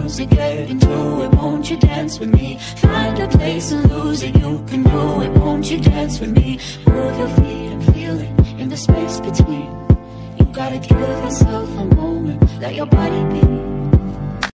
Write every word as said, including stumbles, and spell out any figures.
music, get into it. Won't you dance with me? Find a place and lose it. You can do it. Won't you dance with me? Move your feet and feel it in the space between. You gotta give yourself a moment. Let your body be.